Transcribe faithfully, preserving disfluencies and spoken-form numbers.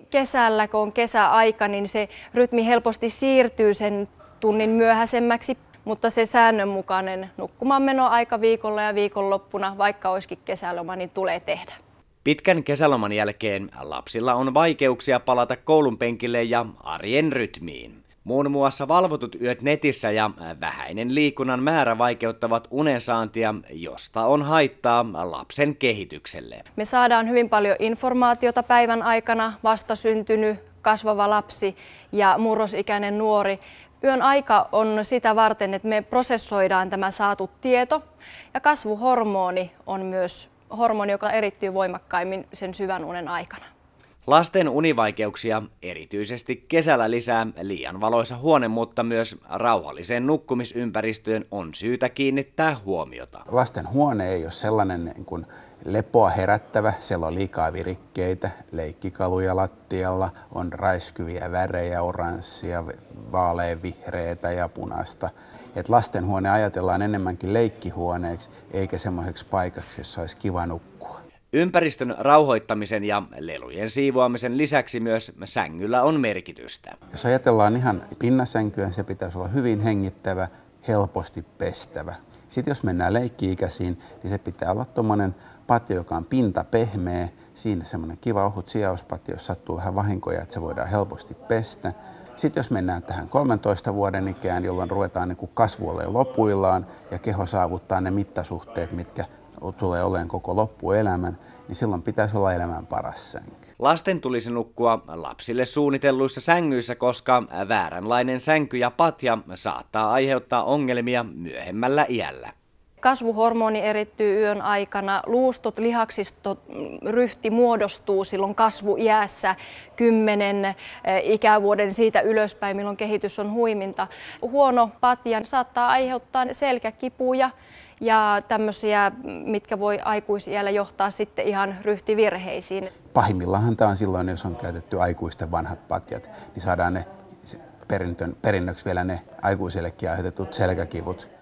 kesällä, kun on kesäaika, niin se rytmi helposti siirtyy sen tunnin myöhäisemmäksi, mutta se säännönmukainen nukkumaanmenoaika viikolla ja viikonloppuna, vaikka olisikin kesäloma, niin tulee tehdä. Pitkän kesäloman jälkeen lapsilla on vaikeuksia palata koulun penkille ja arjen rytmiin. Muun muassa valvotut yöt netissä ja vähäinen liikunnan määrä vaikeuttavat unensaantia, josta on haittaa lapsen kehitykselle. Me saadaan hyvin paljon informaatiota päivän aikana, vastasyntynyt, kasvava lapsi ja murrosikäinen nuori. Yön aika on sitä varten, että me prosessoidaan tämä saatu tieto, ja kasvuhormoni on myös hormoni, joka erittyy voimakkaimmin sen syvän unen aikana. Lasten univaikeuksia erityisesti kesällä lisää liian valoisa huone, mutta myös rauhalliseen nukkumisympäristöön on syytä kiinnittää huomiota. Lasten huone ei ole sellainen niin kuin lepoa herättävä, siellä on liikaa virikkeitä, leikkikaluja lattialla, on räiskyviä värejä, oranssia, vaaleanvihreätä ja punaista. Et lastenhuone ajatellaan enemmänkin leikkihuoneeksi eikä semmoiseksi paikaksi, jossa olisi kiva nukkua. Ympäristön rauhoittamisen ja lelujen siivoamisen lisäksi myös sängyllä on merkitystä. Jos ajatellaan ihan pinnasänkyä, se pitäisi olla hyvin hengittävä, helposti pestävä. Sitten jos mennään leikki-ikäisiin, niin se pitää olla tuommoinen patjo, joka on pinta pehmeä. Siinä semmoinen kiva ohut sijauspatjo, jos sattuu vähän vahinkoja, että se voidaan helposti pestä. Sitten jos mennään tähän kolmentoista vuoden ikään, jolloin ruvetaan niin kuin kasvu olemaan lopuillaan ja keho saavuttaa ne mittasuhteet, mitkä tulee olemaan koko loppuelämän, niin silloin pitäisi olla elämän paras sänky. Lasten tulisi nukkua lapsille suunnitelluissa sängyissä, koska vääränlainen sänky ja patja saattaa aiheuttaa ongelmia myöhemmällä iällä. Kasvuhormoni erittyy yön aikana, luustot, lihaksistot, ryhti muodostuu silloin kasvuiässä kymmenen ikävuoden siitä ylöspäin, milloin kehitys on huiminta. Huono patja saattaa aiheuttaa selkäkipuja ja tämmöisiä, mitkä voi aikuisiällä johtaa sitten ihan ryhtivirheisiin. Pahimmillaan tämä on silloin, jos on käytetty aikuisten vanhat patjat, niin saadaan ne perinnöksi vielä ne aikuisillekin aiheutetut selkäkivut.